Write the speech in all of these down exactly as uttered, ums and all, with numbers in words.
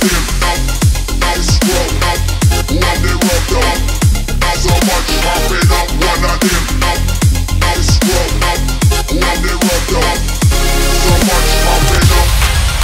them now scrub now. When they rub down, so much popping up. One of them now scrub now. When they rub down, so much popping up.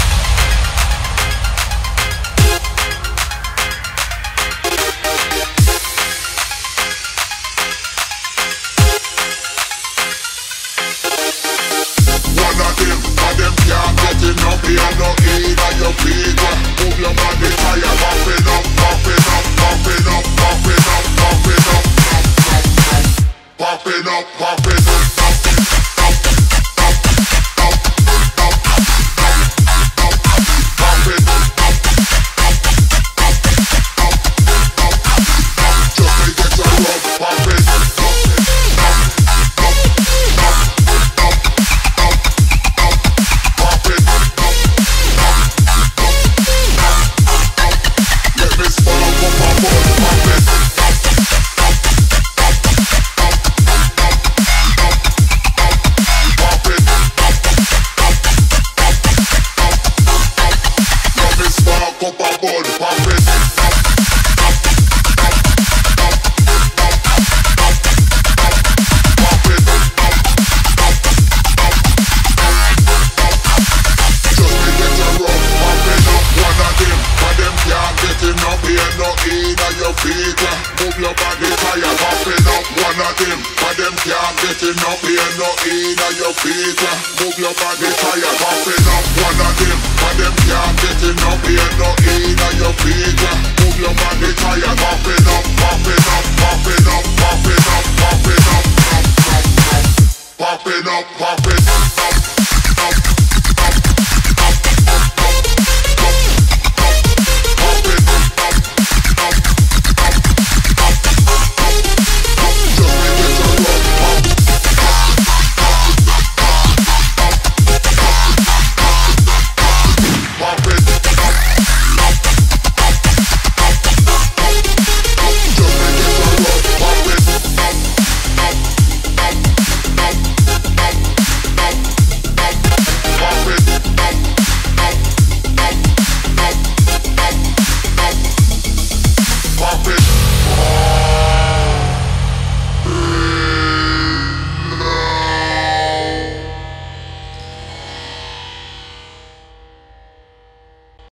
One of them, of them can't get enough. They are not in on your feet. Move your body higher, popping up, popping up, popping up, popping up, popping up, popping up, popping up, just make it a rub, popping. Move your body higher, popping up. One of them, but them can't get enough. They ain't no in on your feet. Move your body higher, popping up. One of them, but them can't get enough. They ain't no in on your feet. Move your body higher, popping up, popping up, popping up, popping up, popping up, popping up, popping up, popping up.